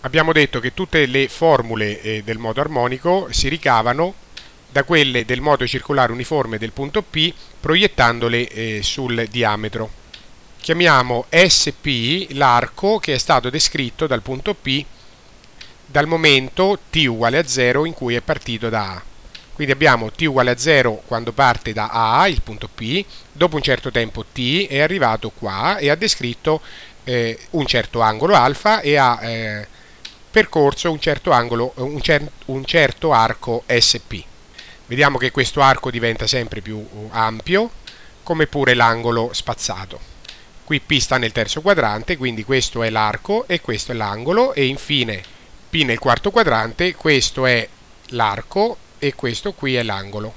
Abbiamo detto che tutte le formule del modo armonico si ricavano da quelle del modo circolare uniforme del punto P proiettandole sul diametro. Chiamiamo SP l'arco che è stato descritto dal punto P dal momento t uguale a 0 in cui è partito da A. Quindi abbiamo t uguale a 0 quando parte da A, il punto P, dopo un certo tempo t è arrivato qua e ha descritto un certo angolo alfa e ha percorso un certo angolo, un certo arco SP. Vediamo che questo arco diventa sempre più ampio, come pure l'angolo spazzato. Qui P sta nel terzo quadrante, quindi questo è l'arco e questo è l'angolo, e infine P nel quarto quadrante, questo è l'arco e questo qui è l'angolo.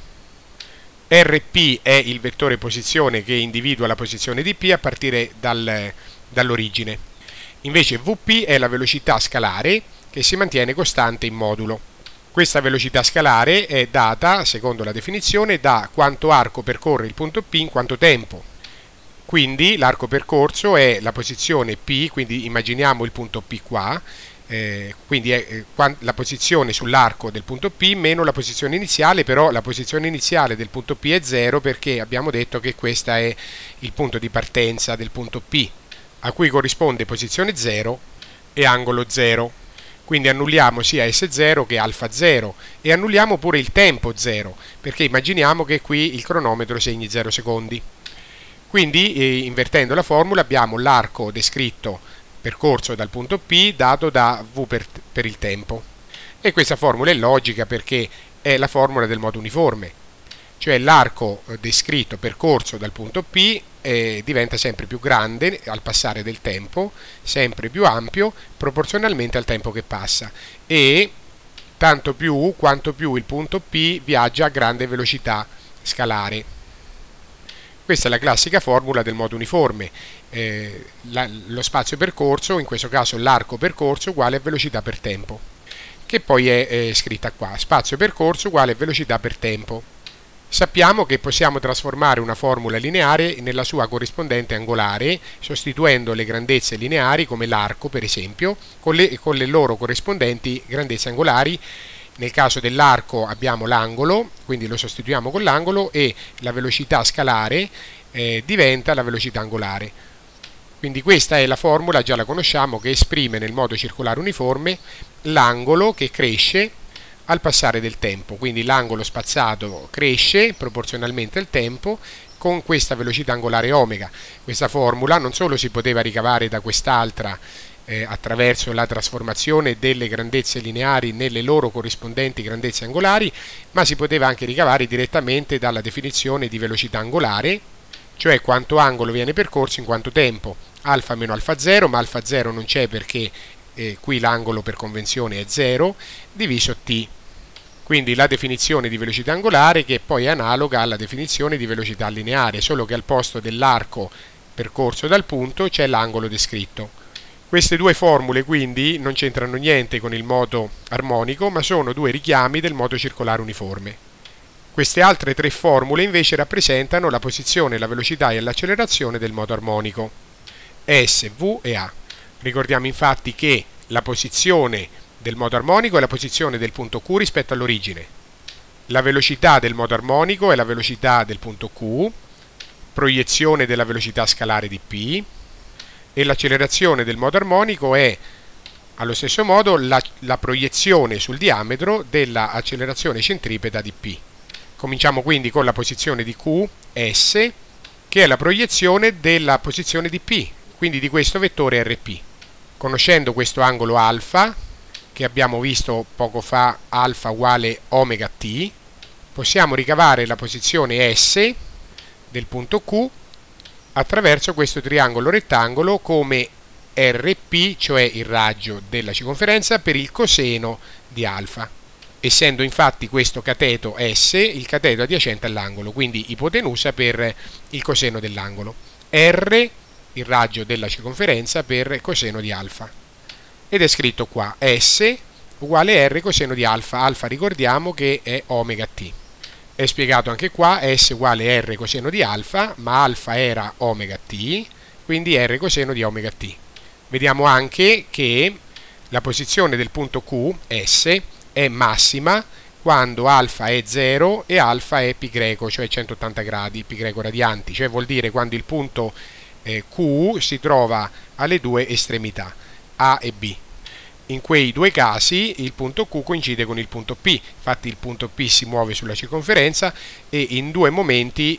RP è il vettore posizione che individua la posizione di P a partire dall'origine. Invece VP è la velocità scalare che si mantiene costante in modulo. Questa velocità scalare è data, secondo la definizione, da quanto arco percorre il punto P in quanto tempo. Quindi l'arco percorso è la posizione P, quindi immaginiamo il punto P qua, quindi è la posizione sull'arco del punto P meno la posizione iniziale, però la posizione iniziale del punto P è 0 perché abbiamo detto che questo è il punto di partenza del punto P, a cui corrisponde posizione 0 e angolo 0. Quindi annulliamo sia S0 che alfa 0 e annulliamo pure il tempo 0, perché immaginiamo che qui il cronometro segni 0 secondi. Quindi, invertendo la formula, abbiamo l'arco descritto percorso dal punto P dato da V per il tempo. E questa formula è logica perché è la formula del modo uniforme, cioè l'arco descritto percorso dal punto P diventa sempre più grande al passare del tempo, sempre più ampio proporzionalmente al tempo che passa, e tanto più quanto più il punto P viaggia a grande velocità scalare. Questa è la classica formula del modo uniforme, lo spazio percorso, in questo caso l'arco percorso, uguale a velocità per tempo, che poi è scritta qua, spazio percorso uguale a velocità per tempo. Sappiamo che possiamo trasformare una formula lineare nella sua corrispondente angolare, sostituendo le grandezze lineari, come l'arco per esempio, con le loro corrispondenti grandezze angolari. Nel caso dell'arco abbiamo l'angolo, quindi lo sostituiamo con l'angolo e la velocità scalare diventa la velocità angolare. Quindi questa è la formula, già la conosciamo, che esprime nel modo circolare uniforme l'angolo che cresce al passare del tempo. Quindi l'angolo spazzato cresce proporzionalmente al tempo con questa velocità angolare omega. Questa formula non solo si poteva ricavare da quest'altra attraverso la trasformazione delle grandezze lineari nelle loro corrispondenti grandezze angolari, ma si poteva anche ricavare direttamente dalla definizione di velocità angolare, cioè quanto angolo viene percorso in quanto tempo, alfa meno alfa 0, ma alfa 0 non c'è perché qui l'angolo per convenzione è 0, diviso t. Quindi la definizione di velocità angolare che poi è analoga alla definizione di velocità lineare, solo che al posto dell'arco percorso dal punto c'è l'angolo descritto. Queste due formule quindi non c'entrano niente con il modo armonico, ma sono due richiami del modo circolare uniforme. Queste altre tre formule invece rappresentano la posizione, la velocità e l'accelerazione del modo armonico, S, V e A. Ricordiamo infatti che la posizione del modo armonico è la posizione del punto Q rispetto all'origine. La velocità del modo armonico è la velocità del punto Q, proiezione della velocità scalare di P, e l'accelerazione del modo armonico è allo stesso modo la proiezione sul diametro dell'accelerazione centripeta di P. Cominciamo quindi con la posizione di Q, S, che è la proiezione della posizione di P, quindi di questo vettore RP. Conoscendo questo angolo alfa, che abbiamo visto poco fa, alfa uguale omega t, possiamo ricavare la posizione S del punto Q attraverso questo triangolo rettangolo come RP, cioè il raggio della circonferenza, per il coseno di alfa, essendo infatti questo cateto S il cateto adiacente all'angolo, quindi ipotenusa per il coseno dell'angolo, R il raggio della circonferenza per coseno di alfa, ed è scritto qua S uguale R coseno di alfa, alfa ricordiamo che è omega t. È spiegato anche qua, S uguale R coseno di alfa, ma alfa era omega t, quindi R coseno di omega t. Vediamo anche che la posizione del punto Q, S, è massima quando alfa è 0 e alfa è π greco, cioè 180 gradi, π greco radianti, cioè vuol dire quando il punto Q si trova alle due estremità, A e B. In quei due casi il punto Q coincide con il punto P, infatti il punto P si muove sulla circonferenza e in due momenti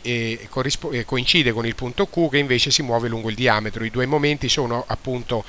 coincide con il punto Q che invece si muove lungo il diametro. I due momenti sono appunto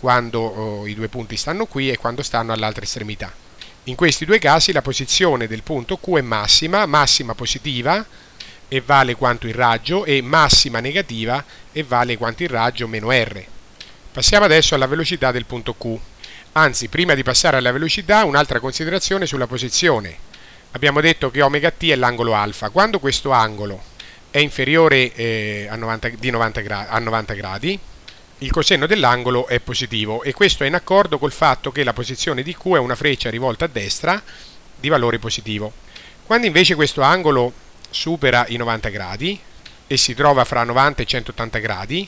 quando i due punti stanno qui e quando stanno all'altra estremità. In questi due casi la posizione del punto Q è massima, massima positiva e vale quanto il raggio e massima negativa e vale quanto il raggio meno r. Passiamo adesso alla velocità del punto Q. Anzi, prima di passare alla velocità, un'altra considerazione sulla posizione. Abbiamo detto che omega t è l'angolo alfa. Quando questo angolo è inferiore a 90 gradi, il coseno dell'angolo è positivo e questo è in accordo col fatto che la posizione di Q è una freccia rivolta a destra di valore positivo. Quando invece questo angolo supera i 90 gradi e si trova fra 90 e 180 gradi,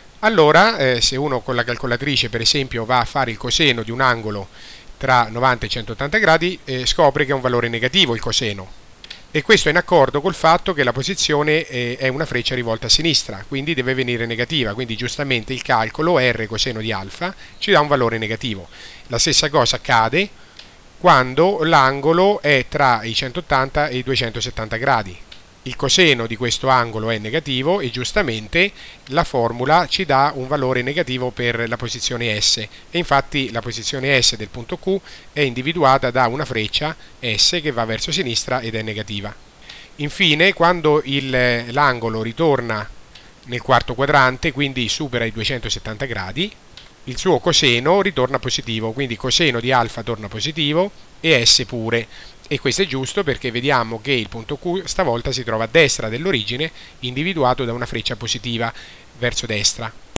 allora se uno con la calcolatrice per esempio va a fare il coseno di un angolo tra 90 e 180 gradi scopre che è un valore negativo il coseno e questo è in accordo col fatto che la posizione è una freccia rivolta a sinistra, quindi deve venire negativa, quindi giustamente il calcolo r coseno di alfa ci dà un valore negativo. La stessa cosa accade quando l'angolo è tra i 180 e i 270 gradi. Il coseno di questo angolo è negativo e giustamente la formula ci dà un valore negativo per la posizione S e infatti la posizione S del punto Q è individuata da una freccia S che va verso sinistra ed è negativa. Infine, quando l'angolo ritorna nel quarto quadrante, quindi supera i 270 gradi, il suo coseno ritorna positivo, quindi coseno di alfa torna positivo e S pure. E questo è giusto perché vediamo che il punto Q stavolta si trova a destra dell'origine, individuato da una freccia positiva verso destra.